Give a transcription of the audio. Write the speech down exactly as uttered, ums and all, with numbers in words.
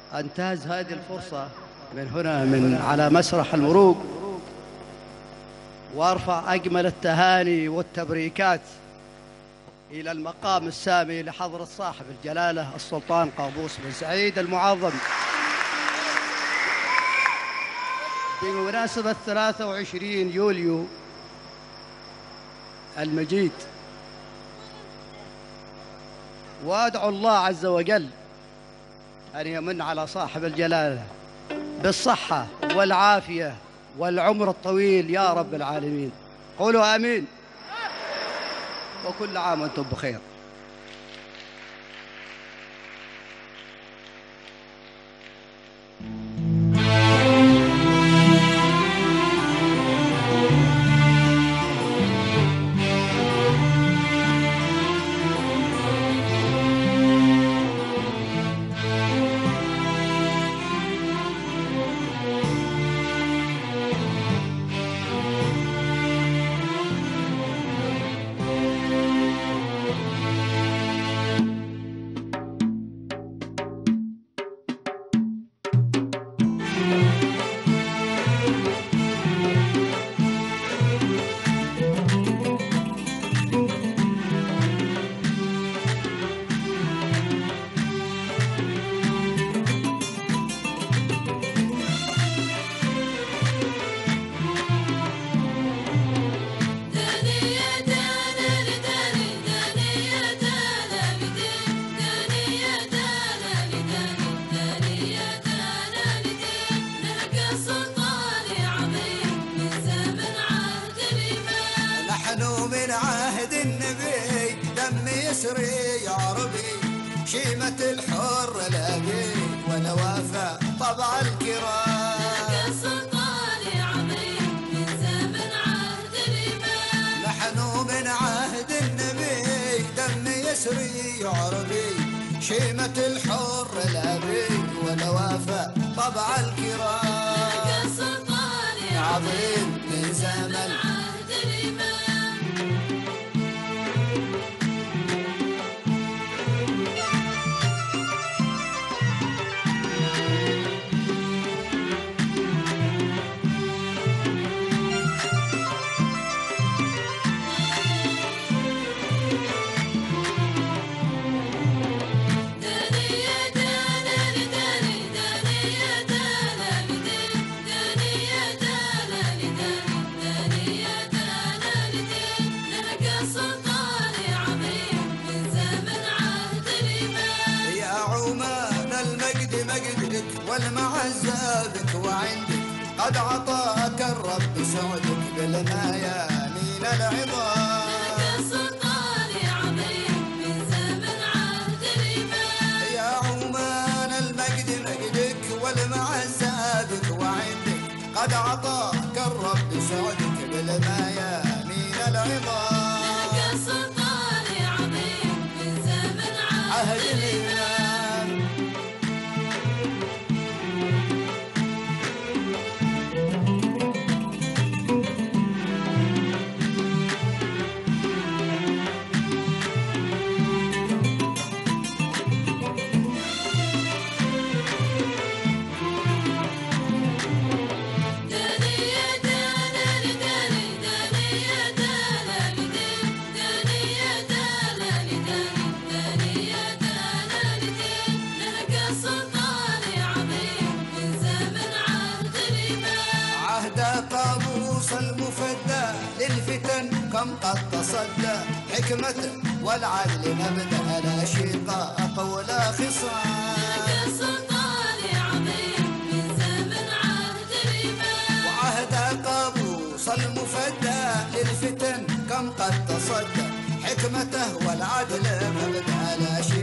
أنتهز هذه الفرصة من هنا من على مسرح المروق وأرفع أجمل التهاني والتبريكات إلى المقام السامي لحضرة صاحب الجلالة السلطان قابوس بن سعيد المعظم بمناسبة ثلاثة وعشرين يوليو المجيد، وأدعو الله عز وجل أن يمن على صاحب الجلالة بالصحة والعافية والعمر الطويل يا رب العالمين. قولوا آمين. وكل عام وأنتم بخير. يسري يا ربي شيمة الحر لاقي ونوافع طبع الكرام. لك السلطان عظيم من زمن عهد الإمام. نحن من عهد النبي دم يسري يا ربي شيمة الحر لاقي ونوافع طبع الكرام. لك السلطان عظيم من زمن عهد الإمام. والمعزة بك وعندك قد عطاك الرب سعدك بالميامين العظام. لك السلطان عظيم من زمن عهد الإمام. يا عمان المجد مجدك والمعزة بك وعندك قد عطاك الرب سعدك بالميامين العظام. لك السلطان عظيم من زمن عهد الإمام. المفدى للفتن كم قد تصدى حكمته والعدل مبدأ لا شقاق ولا خصام. لك السلطان عظيم من زمن عهد الإمام. وعهد قابوس المفدى للفتن كم قد تصدى حكمته والعدل مبدأ لا شقاق